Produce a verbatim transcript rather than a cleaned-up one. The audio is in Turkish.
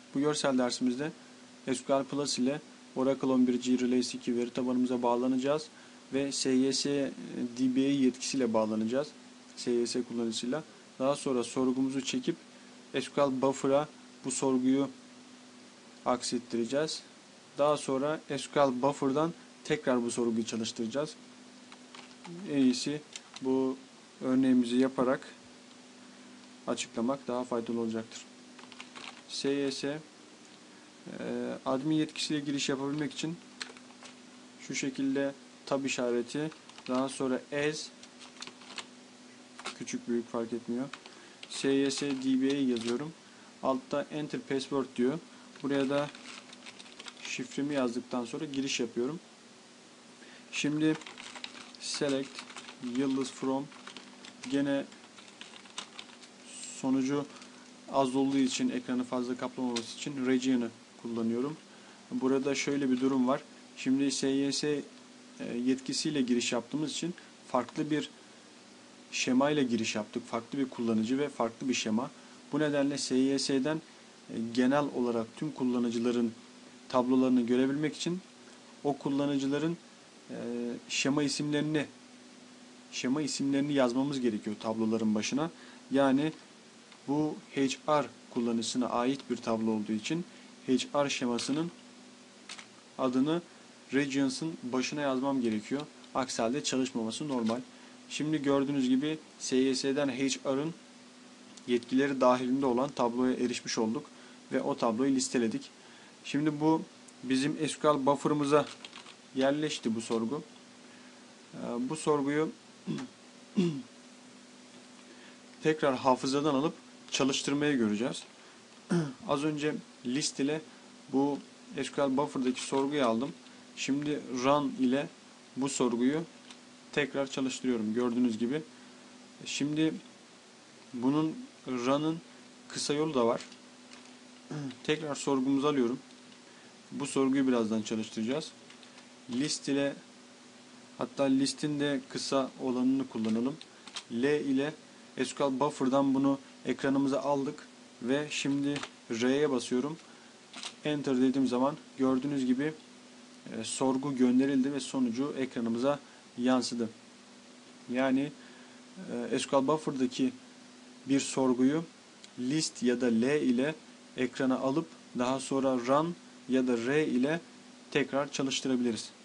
Bu görsel dersimizde S Q L Plus ile Oracle on bir G Relay iki veri tabanımıza bağlanacağız ve S Y S D B A yetkisiyle bağlanacağız. S Y S kullanıcısıyla. Daha sonra sorgumuzu çekip S Q L Buffer'a bu sorguyu aksettireceğiz. Daha sonra S Q L Buffer'dan tekrar bu sorguyu çalıştıracağız. En iyisi bu örneğimizi yaparak açıklamak daha faydalı olacaktır. S Y S admin yetkisiyle giriş yapabilmek için şu şekilde tab işareti, daha sonra as, küçük büyük fark etmiyor, S Y S D B A yazıyorum. Altta enter password diyor. Buraya da şifremi yazdıktan sonra giriş yapıyorum. Şimdi select yıldız from, gene sonucu az olduğu için, ekranı fazla kaplamaması için region'ı kullanıyorum. Burada şöyle bir durum var. Şimdi S Y S yetkisiyle giriş yaptığımız için farklı bir şema ile giriş yaptık. Farklı bir kullanıcı ve farklı bir şema. Bu nedenle S Y S'den genel olarak tüm kullanıcıların tablolarını görebilmek için o kullanıcıların şema isimlerini şema isimlerini yazmamız gerekiyor tabloların başına. Yani bu H R kullanıcısına ait bir tablo olduğu için H R şemasının adını Regions'ın başına yazmam gerekiyor. Aksi halde çalışmaması normal. Şimdi gördüğünüz gibi S Y S'den H R'ın yetkileri dahilinde olan tabloya erişmiş olduk ve o tabloyu listeledik. Şimdi bu bizim S Q L buffer'ımıza yerleşti bu sorgu. Bu sorguyu tekrar hafızadan alıp çalıştırmayı göreceğiz. Az önce list ile bu S Q L buffer'daki sorguyu aldım. Şimdi run ile bu sorguyu tekrar çalıştırıyorum. Gördüğünüz gibi. Şimdi bunun run'ın kısa yolu da var. Tekrar sorgumuzu alıyorum. Bu sorguyu birazdan çalıştıracağız. List ile, hatta listin de kısa olanını kullanalım. L ile S Q L buffer'dan bunu ekranımıza aldık ve şimdi R'ye basıyorum. Enter dediğim zaman gördüğünüz gibi e, sorgu gönderildi ve sonucu ekranımıza yansıdı. Yani e, S Q L buffer'daki bir sorguyu list ya da L ile ekrana alıp daha sonra run ya da R ile tekrar çalıştırabiliriz.